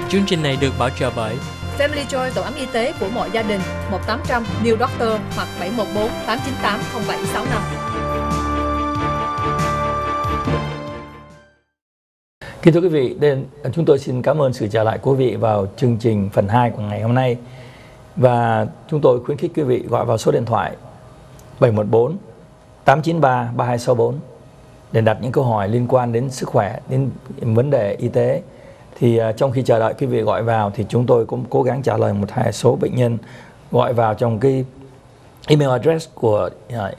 Chương trình này được bảo trợ bởi Family Joy tổ ấm y tế của mọi gia đình 1800 New Doctor hoặc 714 898 0765. Kính thưa quý vị, chúng tôi xin cảm ơn sự trở lại của quý vị vào chương trình phần 2 của ngày hôm nay. Và chúng tôi khuyến khích quý vị gọi vào số điện thoại 714 893 3264 để đặt những câu hỏi liên quan đến sức khỏe, đến vấn đề y tế. Thì trong khi chờ đợi quý vị gọi vào thì chúng tôi cũng cố gắng trả lời một hai số bệnh nhân gọi vào trong cái email address của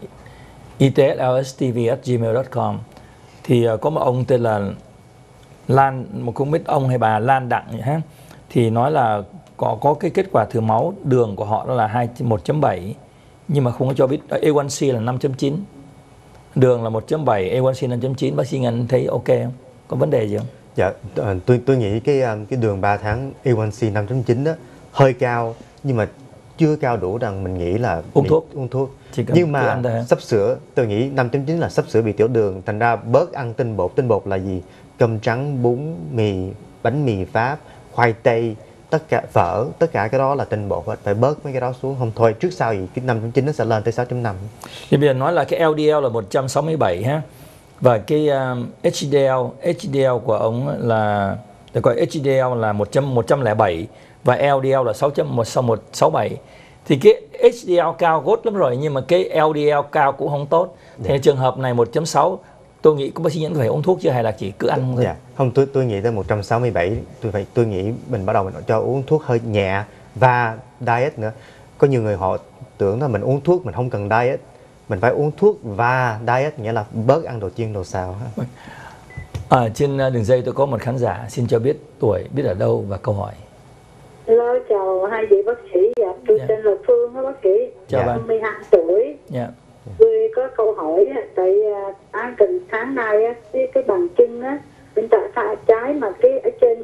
itslstv@gmail.com. Thì có một ông tên là Lan, một không biết ông hay bà Lan Đặng ha, thì nói là có cái kết quả thử máu đường của họ đó là 1.7 nhưng mà không có cho biết A1C là 5.9, đường là 1.7, A1C 5.9. Bác sĩ Ngân thấy ok không? Có vấn đề gì không? Dạ, tôi nghĩ cái đường 3 tháng A1C 5.9 đó hơi cao, nhưng mà chưa cao đủ rằng mình nghĩ là uống thuốc. Nhưng mà sắp sửa, tôi nghĩ 5.9 là sắp sửa bị tiểu đường, thành ra bớt ăn tinh bột. Tinh bột là gì? Cơm trắng, bún, mì, bánh mì Pháp, khoai tây, tất cả phở, tất cả cái đó là tinh bột hết. Phải bớt mấy cái đó xuống, không thôi trước sau gì cái 5.9 nó sẽ lên tới 6.5. Thì bây giờ nói là cái LDL là 167 ha. Và cái HDL của ông là được gọi HDL là 107 và LDL là 6.167. Thì cái HDL cao tốt lắm rồi, nhưng mà cái LDL cao cũng không tốt. Thì trường hợp này 1.6, tôi nghĩ có bác sĩ Nhẫn phải uống thuốc chứ hay là chỉ cứ ăn thôi? Dạ, không, tôi nghĩ tới 167, tôi nghĩ mình bắt đầu mình cho uống thuốc hơi nhẹ và diet nữa. Có nhiều người họ tưởng là mình uống thuốc mình không cần diet, mình phải uống thuốc và diet, nghĩa là bớt ăn đồ chiên đồ xào. Trên đường dây tôi có một khán giả, xin cho biết tuổi, biết ở đâu và câu hỏi. Hello, chào hai vị bác sĩ. Dạ, tôi tên là Phương đó bác sĩ. Chào bạn. 52 tuổi. Tôi có câu hỏi tại gần tháng nay cái bàn chân á, bên tay trái mà cái ở trên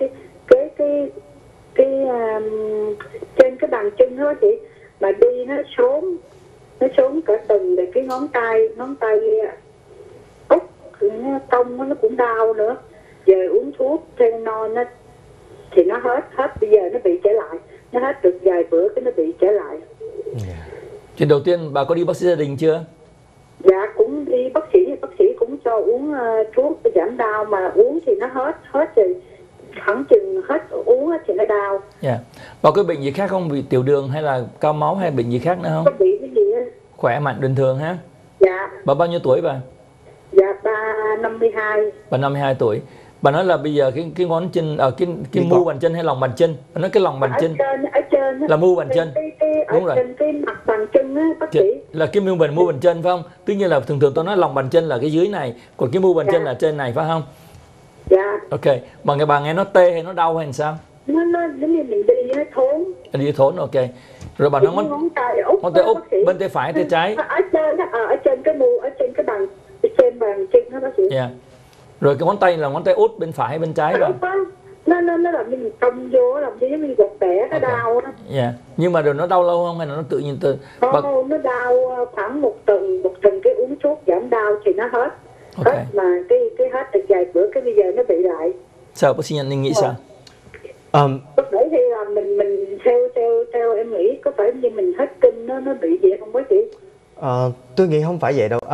trên cái bàn chân đó chị, mà đi nó xốn cả từng về cái ngón tay út nó cong, nó cũng đau nữa. Giờ uống thuốc Tylenol nó thì nó hết bây giờ nó bị trở lại, nó hết được vài bữa cái nó bị trở lại. Chuyện đầu tiên bà có đi bác sĩ gia đình chưa? Dạ cũng đi bác sĩ cũng cho uống thuốc giảm đau, mà uống thì nó hết rồi, khoảng chừng hết uống thì nó đau. Bà có bệnh gì khác không, bị tiểu đường hay là cao máu hay bệnh gì khác nữa không? Có bị cái gì á? Khỏe mạnh bình thường ha? Dạ. Bà bao nhiêu tuổi bà? Dạ bà 52. Bà 52 tuổi. Bà nói là bây giờ cái ngón chân ở cái mu bàn chân hay lòng bàn chân? Bà nói cái lòng bàn chân. Ở trên là mu bàn chân. Đúng rồi. Trên cái mặt bàn chân á bác sĩ. Là cái mu bàn chân phải không? Tuy nhiên là thường tôi nói lòng bàn chân là cái dưới này, còn cái mu bàn chân là trên này phải không? Dạ. Ok. Mà bà nghe nó tê hay nó đau hay sao? Nó giống như mình đi nó thốn. Đi thốn, ok. Rồi bà nói ngón tay út bên tay phải tay trái. Ở trên cái mu, ở trên cái bàn chân đó bác sĩ. Rồi cái ngón tay là ngón tay út bên phải hay bên trái bà? Nó làm như mình cong vô, làm như mình gọt bẻ, nó đau đó. Nhưng mà rồi nó đau lâu không hay là nó tự nhiên nó đau khoảng một tuần cái uống thuốc giảm đau thì nó hết. Hết mà cái hết được vài bữa cái bây giờ nó bị lại. Sao bác sĩ Nhân nghĩ sao? Lúc nãy thì là mình theo em nghĩ có phải như mình hết kinh nó bị vậy không bác sĩ? Tôi nghĩ không phải vậy đâu.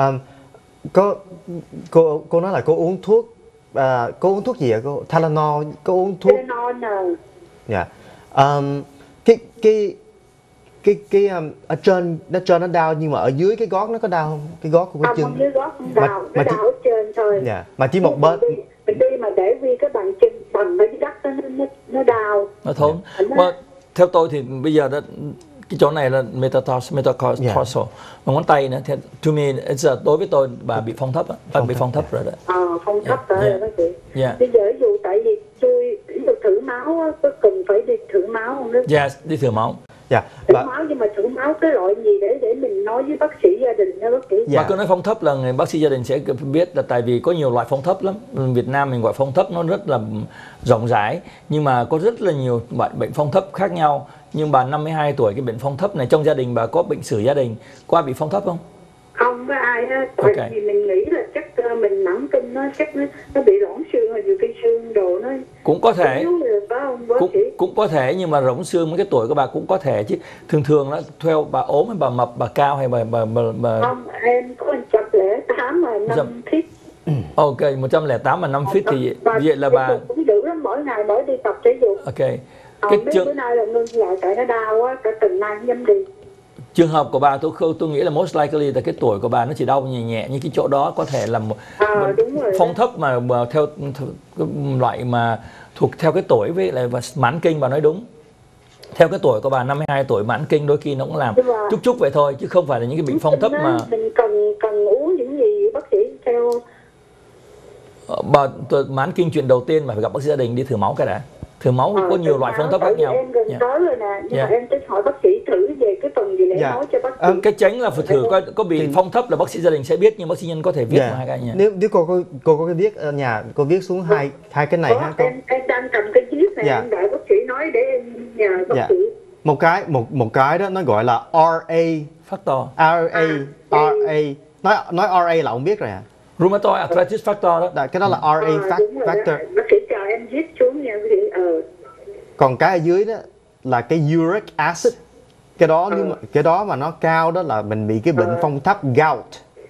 Cô nói là cô uống thuốc, cô uống thuốc gì ạ cô? Tylenol, cô uống thuốc Tylenol. Dạ. Cái ở trên nó đau, nhưng mà ở dưới cái gót nó có đau không? Cái gót của cái chân. Không, dưới gót không đau, nó đau ở trên thôi. Dạ. Mà chỉ một bên. Mình đi mà để vì cái bàn chân bằng với đất nó đau. Nó thốn. Theo tôi thì bây giờ cái chỗ này là metatarsal. Mà ngón tay nữa, to me, đối với tôi bà bị phong thấp, bà bị phong thấp rồi đó. Phong thấp rồi bác sĩ. Bây giờ ví dụ tại vì tôi thử máu có cần phải đi thử máu không đó? Đi thử máu. Thử máu, nhưng mà thử máu cái loại gì để mình nói với bác sĩ gia đình nha bác sĩ. Bà cứ nói phong thấp là người bác sĩ gia đình sẽ biết, là tại vì có nhiều loại phong thấp lắm. Việt Nam mình gọi phong thấp nó rất là rộng rãi, nhưng mà có rất là nhiều bệnh phong thấp khác nhau. Nhưng bà 52 tuổi, cái bệnh phong thấp này trong gia đình bà có bệnh sử gia đình, có ai bị phong thấp không? Không có ai hết, tại vì mình nghĩ là chắc mình mãn kinh nó chắc nó bị loãng xương, rồi nhiều cái xương đồ nó cũng có thể, yếu rồi phải không bác sĩ? cũng có thể, nhưng mà rỗng xương với cái tuổi của bà cũng có thể chứ. Thường nó theo bà ốm hay bà mập, bà cao hay bà Không, em có 108 mà 5 feet. Ok, 108 mà 5 feet thì vậy là bà cũng dữ lắm, mỗi ngày mỗi đi tập thể dục. ok. Cái bữa nay là ngưng lại tại nó đau quá, cả tuần nay không dám đi. Trường hợp của bà tôi nghĩ là most likely là cái tuổi của bà nó chỉ đau nhẹ nhẹ, nhưng cái chỗ đó có thể là một phong thấp mà theo loại mà thuộc theo cái tuổi, với lại mãn kinh. Bà nói đúng, theo cái tuổi của bà 52 tuổi mãn kinh đôi khi nó cũng làm chút vậy thôi, chứ không phải là những cái bệnh phong thấp mà mình cần uống những gì bác sĩ theo. Bà mãn kinh chuyện đầu tiên mà phải gặp bác sĩ gia đình, đi thử máu cái đã. Thử máu có nhiều loại phong thấp khác nhau. Em gần tới rồi nè, nhưng mà em tính hỏi bác sĩ thử về cái phần gì để nói cho bác sĩ. Cái tránh là phải thử coi có bị phong thấp là bác sĩ gia đình sẽ biết, nhưng bác sĩ nhân có thể viết hai cái nha. Nếu cô có cái viết ở nhà, cô viết xuống hai cái này ha. Em đang cầm cái viết này, em đợi bác sĩ nói để em nhờ bác sĩ. Một cái đó nó gọi là RA factor. RA nói RA là ông biết rồi à. Rheumatoid arthritis factor đó. Cái đó là RA factor. Bác sĩ chờ em viết xuống nha bác sĩ. Còn cái ở dưới đó là cái uric acid. Cái đó mà nó cao đó là mình bị cái bệnh phong thấp gout.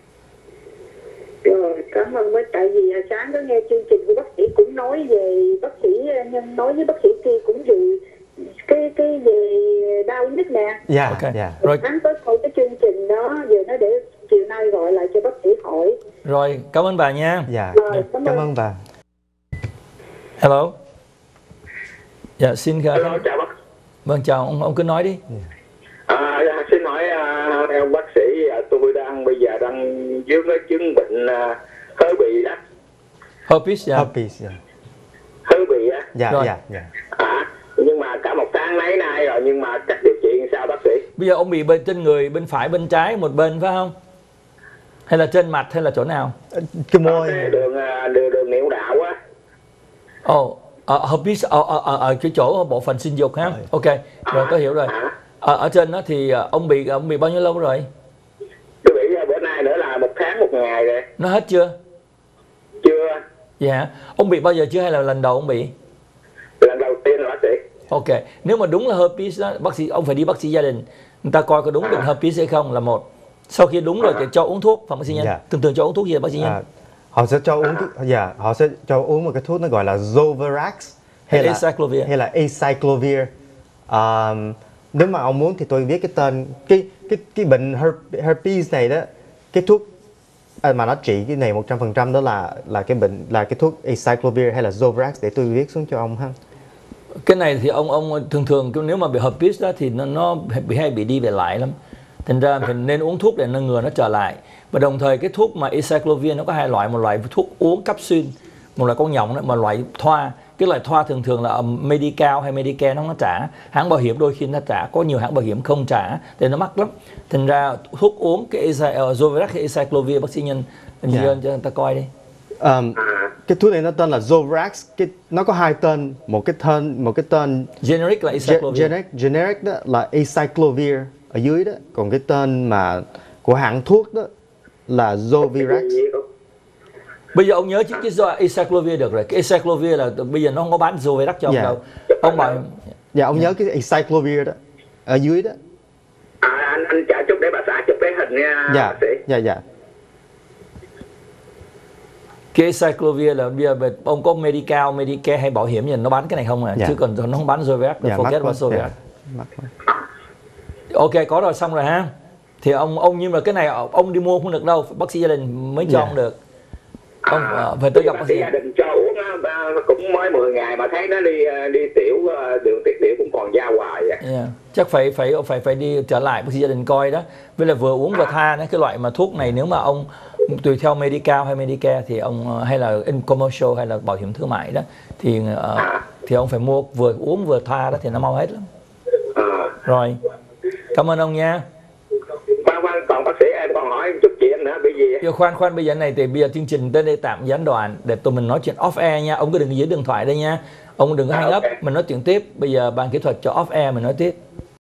Rồi, cảm ơn. Tại vì sáng có nghe chương trình của bác sĩ cũng nói về, bác sĩ nhân nói với bác sĩ kia cũng về cái về đau nhức nè. Rồi sáng tới coi cái chương trình đó, giờ nó để chiều nay gọi lại cho bác sĩ hỏi. Rồi, cảm ơn bà nha. Cảm ơn bà. Hello. Dạ, xin Hello, chào bác. Vâng, chào ông cứ nói đi. Xin hỏi theo bác sĩ, tôi bây giờ đang dưới cái chứng bệnh hơi bị đó. Herpes. Hơi bị á. Dạ. Nhưng mà cả một tháng nay rồi, nhưng mà cách điều trị sao bác sĩ? Bây giờ ông bị bên trên người, bên phải, bên trái, một bên phải không? Hay là trên mặt hay là chỗ nào? Cái môi. Đường niệu đạo á. Herpes ở cái chỗ bộ phận sinh dục ha. Ok, rồi có hiểu rồi. Ở trên đó thì ông bị bao nhiêu lâu rồi? Tôi bị bữa nay nữa là 1 tháng 1 ngày rồi. Nó hết chưa? Chưa. Dạ. Ông bị bao giờ chưa hay là lần đầu ông bị? Lần đầu tiên là bác sĩ. Ok, nếu mà đúng là herpes đó, ông phải đi bác sĩ gia đình, người ta coi có đúng bệnh herpes hay không là một. Sau khi đúng rồi thì cho uống thuốc, phòng bác sĩ nhân. Thường cho uống thuốc gì bác sĩ nhân? Họ sẽ cho uống họ sẽ cho uống một cái thuốc nó gọi là Zovirax hay là acyclovir. Nếu mà ông muốn thì tôi biết cái tên cái bệnh herpes này đó, cái thuốc mà nó trị cái này 100% đó là cái bệnh là cái thuốc acyclovir hay là Zovirax, để tôi viết xuống cho ông ha. Cái này thì ông thường nếu mà bị herpes đó thì nó hay bị đi về lại lắm. Thành ra thì nên uống thuốc để ngừa nó trở lại. Và đồng thời cái thuốc mà acyclovir nó có hai loại, một loại thuốc uống capsule, một loại con nhộng đó, một loại thoa. Cái loại thoa thường là Medical hay Medicare nó trả, hãng bảo hiểm đôi khi nó trả, có nhiều hãng bảo hiểm không trả thì nó mắc lắm. Thành ra thuốc uống cái Zovirax hay acyclovir, bác sĩ nhân cho người ta coi đi. Cái thuốc này nó tên là Zovirax, nó có hai tên, một cái tên generic là acyclovir, generic đó là acyclovir ở dưới đó, còn cái tên mà của hãng thuốc đó là Zovirax. Bây giờ ông nhớ chứ cái acyclovir được rồi. Cái acyclovir là bây giờ nó không có bán Zovirax cho ông đâu. Ông bảo ông nhớ cái acyclovir đó ở dưới đó. Anh trả chụp để bà xã chụp cái hình nha. Dạ. Cái acyclovir là bây giờ ông có Medical, Medicare hay bảo hiểm gì nó bán cái này không à? Chứ còn nó không bán Zovirax, forget about Zovirax. Ok, có rồi, xong rồi ha. Thì ông nhưng mà cái này ông đi mua không được đâu, bác sĩ gia đình mới cho ông được. Ông phải tới gặp bác sĩ gia đình cho uống cũng mới 10 ngày mà thấy nó đi tiểu, đường tiết tiểu cũng còn ra hoài vậy. Chắc phải đi trở lại bác sĩ gia đình coi đó. Với là vừa uống vừa tha đấy, cái loại mà thuốc này nếu mà ông tùy theo Medical hay Medicare thì ông hay là in commercial hay là bảo hiểm thương mại đó thì ông phải mua vừa uống vừa tha đó thì nó mau hết lắm. Rồi. Cảm ơn ông nha. Còn bác sĩ em còn hỏi chút chuyện nữa, bởi vì khoan bây giờ này thì bây giờ chương trình tới đây tạm gián đoạn để tụi mình nói chuyện off air nha. Ông cứ đừng giữ điện thoại đây nha. Ông đừng có hang up, mình nói chuyện tiếp. Bây giờ ban kỹ thuật cho off air mình nói tiếp.